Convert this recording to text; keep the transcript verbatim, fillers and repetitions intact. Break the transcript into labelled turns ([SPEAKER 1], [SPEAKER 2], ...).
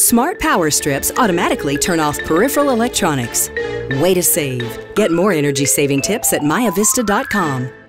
[SPEAKER 1] Smart power strips automatically turn off peripheral electronics. Way to save. Get more energy saving tips at maya vista dot com.